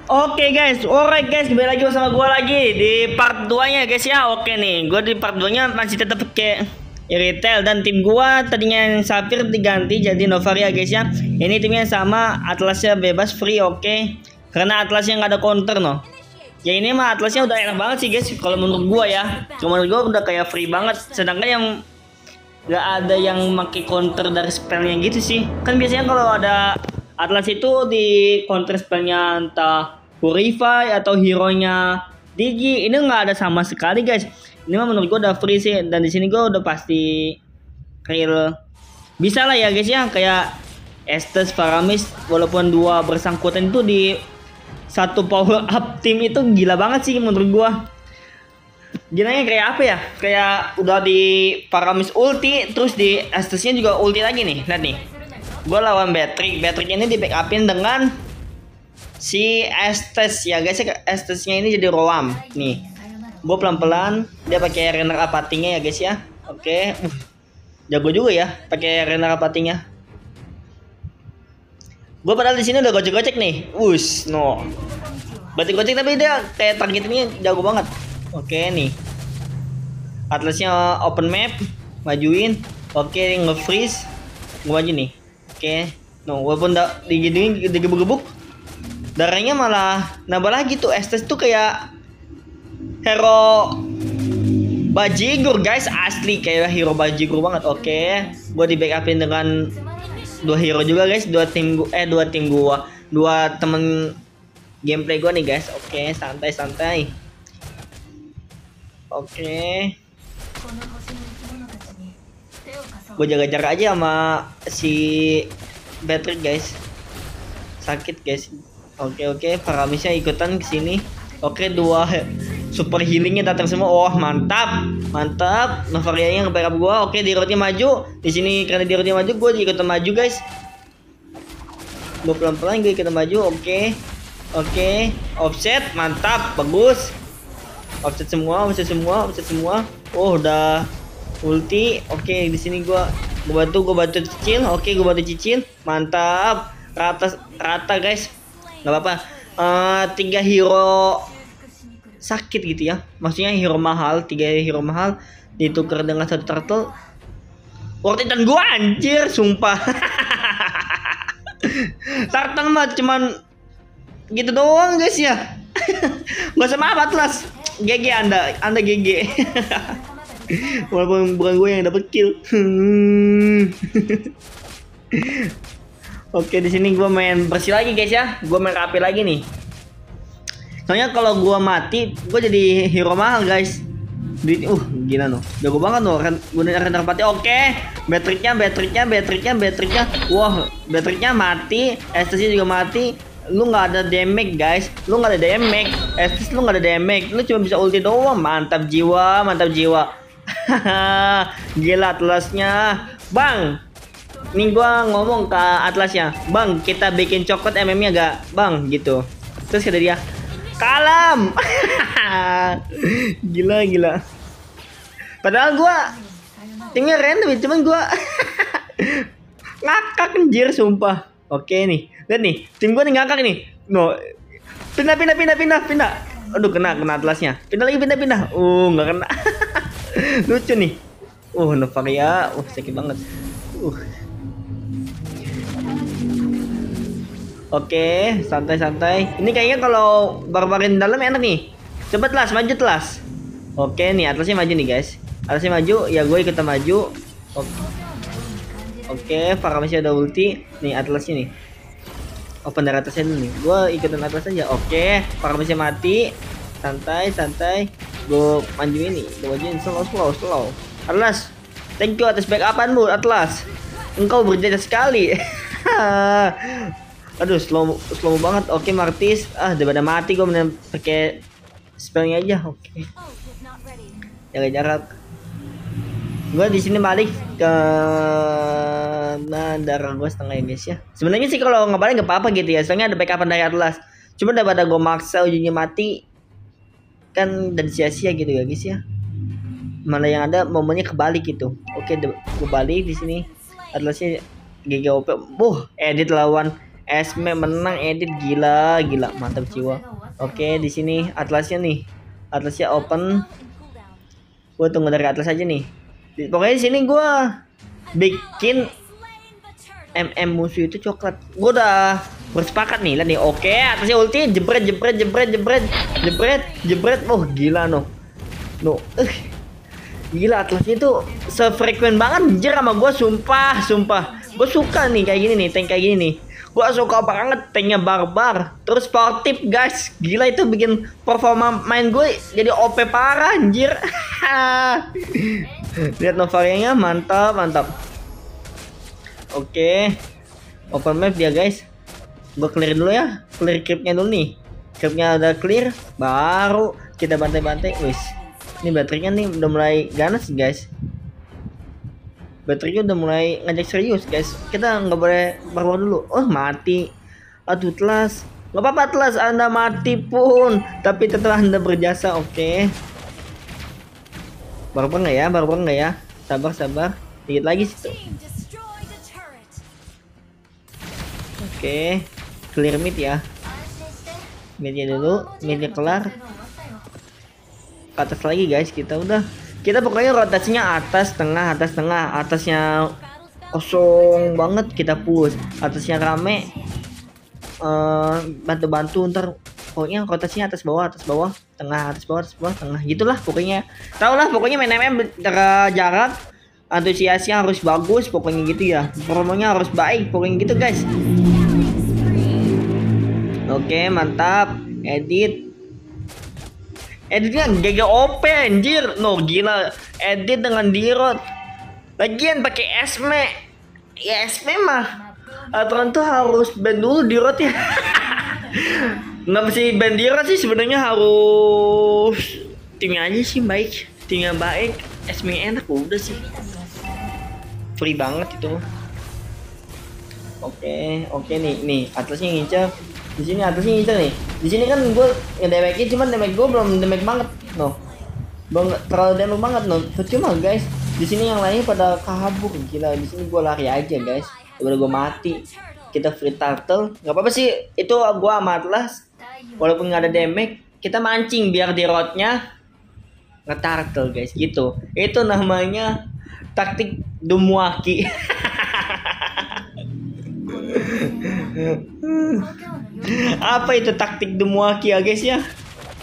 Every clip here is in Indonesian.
Oke guys, alright guys, kembali lagi bersama gua lagi di part 2-nya guys ya. Oke nih, gua di part 2-nya masih tetap pakai retail dan tim gua tadinya yang Sapphire diganti jadi Novaria guys ya. Ini timnya sama, Atlasnya bebas free, oke. Karena Atlasnya nggak ada counter no. Ya ini mah Atlasnya udah enak banget sih guys kalau menurut gua ya. Cuma menurut gua udah kayak free banget. Sedangkan yang nggak ada yang pakai counter dari spellnya gitu sih. Kan biasanya kalau ada Atlas itu di counter spellnya entah Purify atau hero-nya Digi, ini nggak ada sama sekali guys. Ini mah menurut gue udah free sih, dan di sini gue udah pasti real bisa lah ya guys ya, kayak Estes, Faramis, walaupun dua bersangkutan itu di satu power up tim itu gila banget sih menurut gue. Gilanya kayak apa ya? Kayak udah di Faramis ulti, terus di Estesnya juga ulti lagi nih. Lihat nih, gue lawan Beatrix. Beatrix ini di backupin dengan si Estes ya guys ya. Estesnya ini jadi Roam nih. Gue pelan-pelan dia pakai Renner apatinya ya guys ya. Oke. Jago juga ya pakai Renner apatinya. Gue padahal di sini udah gocek-gocek nih. No. Berarti gocek tapi dia kayak targetnya jago banget. Oke nih. Atlasnya open map, majuin. Oke, nge-freeze. Gue maju nih. Oke. No, walaupun digituin digebuk-gebuk, darahnya malah nambah lagi tuh. Estes tuh kayak hero bajigur guys, asli kayak hero bajigur banget. Oke, gue di backupin dengan dua hero juga guys, dua temen gameplay gue nih guys. Oke, santai. Oke, gue jaga jarak aja sama si Beatrix guys. Sakit guys. Oke, Faramisnya ikutan ke sini. Oke, dua super healingnya datang semua. Oh, mantap. Novarianya nge-backup gua. Oke, di rootnya maju. Di sini karena di rootnya maju, gua ikutan maju, guys. Gua pelan-pelan gue ikutan maju. Oke. Offset, mantap, bagus. Offset semua. Oh, udah ulti. Oke, di sini gua bantu cicil. Oke, gua bantu cicil. Mantap. Rata guys. Nggak apa-apa. 3 hero sakit gitu ya, maksudnya hero mahal, 3 hero mahal ditukar dengan 1 turtle. Worth it gua anjir, sumpah. Turtle mah cuman gitu doang guys ya. Gak usah maaf Atlas, GG anda GG. Walaupun bukan gue yang dapet kill. Oke, di sini gue main bersih lagi guys ya. Gue main rapi lagi nih. Soalnya kalau gue mati, gue jadi hero mahal guys. Gila no. Jago banget no. Gue Renner pati. Oke. Beatrixnya. Wah, Beatrixnya mati. Estesnya juga mati. Lu nggak ada damage guys. Estes lu nggak ada damage. Lu cuma bisa ulti doang. Mantap jiwa. Gila Atlasnya. Bang. Nih gua ngomong ke Atlasnya, "Bang, kita bikin coklat MM-nya gak, Bang?" gitu. Terus kata dia, "Kalem." Gila. Padahal gua timnya random, cuman gua ngakak anjir sumpah. Oke nih. Lihat nih, tim gua nih ngakak nih. No. Pindah. Aduh, kena Atlasnya. Pindah. Nggak kena. Lucu nih. Novaria. Sakit banget. Oke, santai. Ini kayaknya kalau barbarin dalam enak nih. Coba Atlas, maju Atlas. Oke nih, Atlasnya maju nih guys. Atlasnya maju, ya gue ikutan maju. Oke, Faramisnya udah ulti. Nih Atlasnya nih. Open dari atasnya dulu nih. Gue ikutan Atlas aja. Oke, Faramisnya mati. Santai. Gue majuin nih. Gue majuin slow. Atlas, thank you atas backupanmu Atlas. Engkau berjaya sekali. Aduh, slow banget. Oke, Martis. Daripada mati gue mending pakai spellnya aja. Oke. Jaga jarak. Gue di sini balik ke darah gue setengah ya guys ya. Sebenarnya sih kalau ngebalik nggak apa-apa gitu ya. Soalnya ada backupan dari Atlas. Cuma daripada gue maksa ujungnya mati, kan dan sia-sia gitu ya guys ya. Mana yang ada momennya kebalik gitu. Oke, gue balik di sini. Atlasnya GG OP. Edit lawan Esme menang edit, gila mantap jiwa. Oke, di sini Atlasnya nih. Atlasnya open. Gue tunggu dari Atlas aja nih. Pokoknya di sini gue bikin musuh itu coklat. Gue udah bersepakat nih, lihat nih. Oke, Atlasnya ulti, jebret. Oh, gila no. Gila, Atlasnya itu sefrekuen banget anjir sama gue, sumpah. Gue suka nih kayak gini nih, tank kayak gini nih. Gue suka banget tanknya barbar. Terus power tip guys, gila itu bikin performa main gue jadi OP parah anjir. Lihat Novarianya, mantap. Oke, open map dia guys. Gue clear dulu ya, clear creepnya dulu nih. Creepnya udah clear, baru kita bantai-bantai. Wis, ini baterainya nih udah mulai ganas guys. Baterainya udah mulai ngajak serius guys. Kita nggak boleh barbar dulu. Oh, mati. Aduh, Atlas. Nggak apa-apa Atlas, Anda mati pun, tapi tetap Anda berjasa. Oke. Barbar nggak ya? Sabar. Dikit lagi situ. Oke. Clear mid ya. Midnya dulu. Midnya kelar. Ke atas lagi guys. Kita pokoknya rotasinya atas tengah. Atasnya kosong banget kita push. Atasnya rame, bantu ntar. Pokoknya rotasinya atas bawah, tengah, atas bawah, tengah. Gitulah pokoknya. Tau lah pokoknya main jarak. Antusiasnya harus bagus. Pokoknya gitu ya. Promonya harus baik. Pokoknya gitu guys. Oke, mantap. Editnya GG OP anjir. No, gila. Edit dengan dirot. Lagian pakai Esme. Ya Esme mah aturan tuh harus ban dulu dirot ya. Nggak mesti ban dirot sih sebenarnya, harus timnya aja sih baik. Timnya baik, Esme enak udah sih. Free banget itu. Oke nih Atlasnya ngincar. Di sini Atlasnya ngincar nih. Di sini kan gue nge-damage-nya, cuman damage gue belum damage banget. No. Belum terlalu damage banget no. Cuma guys, di sini yang lainnya pada kabur. Gila, di sini gue lari aja guys. Udah gue mati. Kita free turtle. Gak apa-apa sih. Itu gue sama Atlas. Walaupun nggak ada damage, kita mancing biar di roadnya nge-turtle guys gitu. Itu namanya taktik Dumuaki. Apa itu taktik Dumuaki ya guys ya?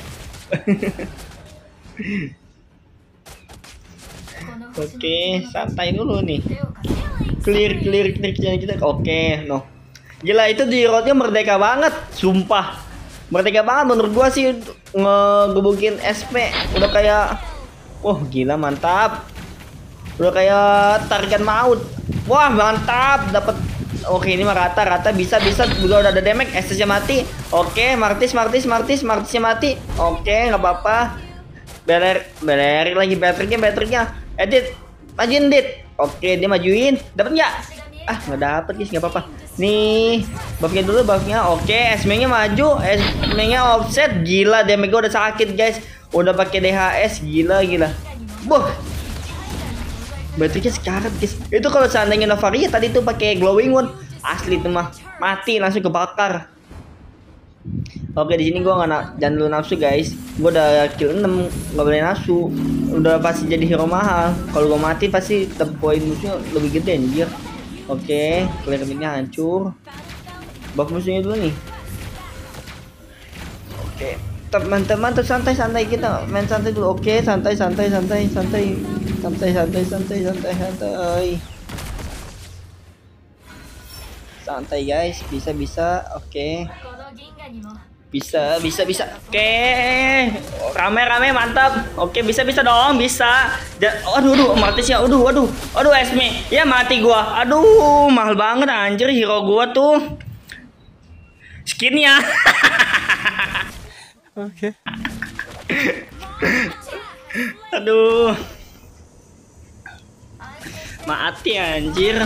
Oke, santai dulu nih. Clear kerjaan kita. Oke, no. Gila itu di roadnya merdeka banget, sumpah. Merdeka banget menurut gua sih, ngegebukin SP. Udah kayak, wah gila mantap. Udah kayak target maut. Wah mantap, dapat. Oke, ini mah rata bisa juga udah ada damage. SS-nya mati. Oke, Martisnya mati. Oke, nggak apa-apa. Beler lagi baterainya. Edit, majuin dit. Oke, dia majuin. Dapat nggak? Ah, nggak dapet guys, nggak apa-apa. Nih, buffnya dulu. Oke, Esme-nya maju. Esme-nya offset. Gila, damage gue udah sakit guys. Udah pakai DHS, gila. Boh. Baterainya sekarat guys. Itu kalau seandainya Novaria tadi tuh pakai glowing one, asli tuh mah mati langsung kebakar. Oke, di sini gua jangan dulu nafsu guys. Gua udah kill 6, nggak boleh nafsu. Udah pasti jadi hero mahal. Kalau gua mati pasti poin musuhnya lebih gede anjir. Oke, clear mid-nya hancur. Buff musuhnya dulu nih. Oke, mantap, santai kita main santai dulu. Oke, santai guys, bisa. Oke, bisa. Oke, rame mantap. Oke, bisa dong, bisa. Aduh Martis ya. Aduh Esme ya, mati gua. Aduh, mahal banget anjir hero gua tuh skinnya. Oke. Aduh. Mati anjir.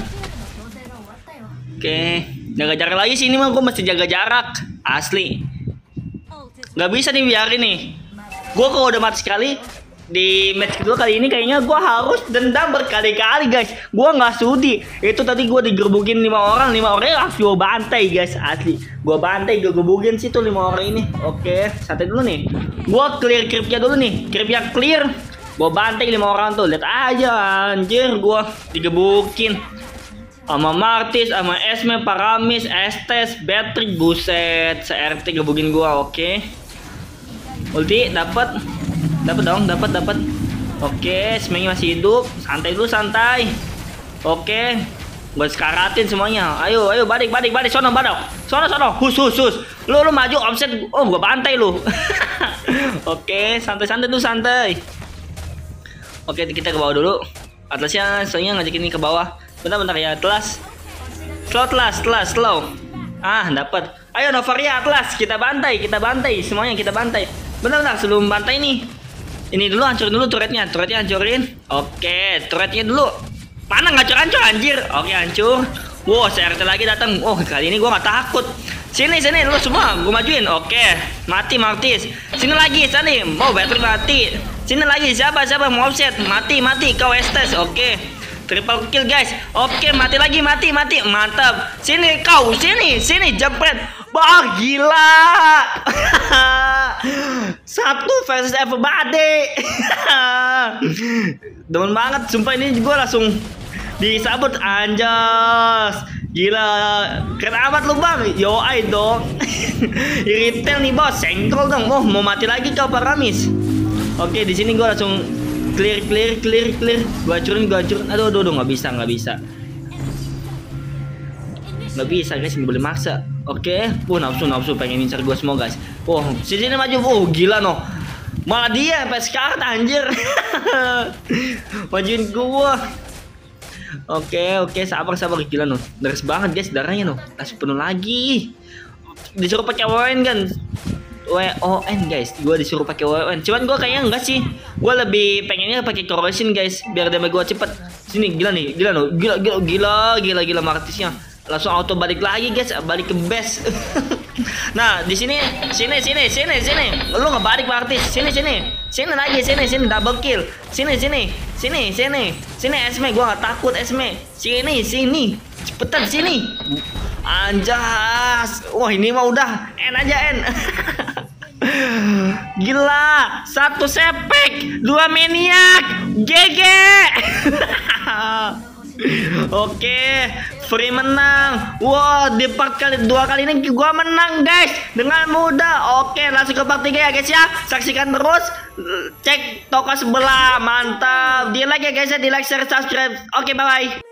Oke, jaga jarak lagi sini mah, gue mesti jaga jarak. Asli. Gak bisa nih biarin nih. Gue kalau udah mati sekali, di match kedua kali ini kayaknya gue harus dendam berkali-kali guys. Gue nggak sudi. Itu tadi gue digerbukin 5 orang langsung gue bantai guys, asli. Gue bantai, gue gebukin sih tuh 5 orang ini. Oke, santai dulu nih. Gue clear creepnya dulu nih. Creepnya clear. Gue bantai 5 orang tuh. Lihat aja anjir, gue digebukin sama Martis, sama Esme, Paramis, Estes, Beatrix, buset, se-RT gebukin gue. Oke. Ulti dapat dong. Oke, semuanya masih hidup. Santai dulu, santai. Oke, gue sekaratin semuanya. Ayo balik sono badok. Sono hus. Lu maju offset. Oh, gue bantai lu. Oke, santai dulu, santai. Oke, kita ke bawah dulu. Atlasnya soalnya ngajakin ini ke bawah. Bentar ya, Atlas. Slow. Ah, dapat. Ayo Novaria Atlas, kita bantai semuanya, kita bantai. Bentar sebelum bantai nih. Ini dulu hancurin dulu turretnya hancurin. Oke, turretnya dulu. Mana hancur anjir. Oke, hancur. Wow, CRT lagi datang. Oh, kali ini gua nggak takut. Sini lu semua, gua majuin. Oke, mati Martis. Sini lagi, mau Beatrix mati. Sini lagi, siapa mau offset? Mati kau Estes. Oke. Triple kill guys. Oke, mati lagi. Mantap. Sini kau, sini jempret. Wah, gila. 1 versus everybody. Demen banget, sumpah ini gue langsung disabut anjas. Gila, keren amat lu bang. Yo ay dong. Retail nih bos, senggol dong. Oh, mau mati lagi kau Paramis. Oke, di sini gue langsung clear. Gue hancurin. Aduh, nggak bisa. Nggak bisa guys, nggak boleh maksa. Oke, nafsu pengen ngincar gue semua guys. Oh, sini maju. Oh, gila no. Malah dia sampai sekarang anjir. Majuin gue. Oke, sabar gila no. Deres banget guys darahnya no. Kasih penuh lagi. Disuruh pakai WON kan. WON guys, gue disuruh pakai WON. Cuman gue kayaknya enggak sih. Gue lebih pengennya pakai corrosion guys, biar damage gue cepet. Sini gila no. Gila Martisnya. Langsung auto balik lagi guys, balik ke base. Nah, di sini. Lu ngebalik Martis. Sini lagi, sini double kill. Sini. Esme, gua nggak takut Esme. Sini. Cepetan sini. Anjas. Wah, ini mah udah N aja N. Gila, 1 sepek, 2 maniak. GG. Oke, free menang. Wow, di part 2 kali ini gua menang guys dengan mudah. Oke, langsung ke part 3 ya guys ya. Saksikan terus, cek toko sebelah. Mantap. Di like ya guys ya, di like, share, subscribe. Oke, bye bye.